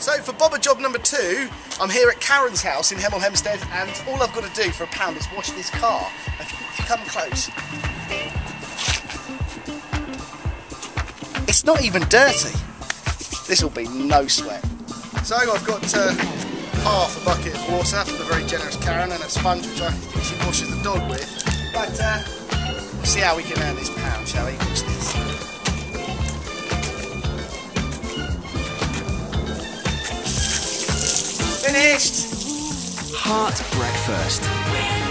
So for bobber job number 2, I'm here at Karen's house in Hemel Hempstead, and all I've got to do for £1 is wash this car. If you come close, it's not even dirty. This will be no sweat. So I've got half a bucket of water from the very generous Karen, and a sponge which she washes the dog with. But we'll see how we can earn this £1, shall we? Watch this. Finished! Heart Breakfast.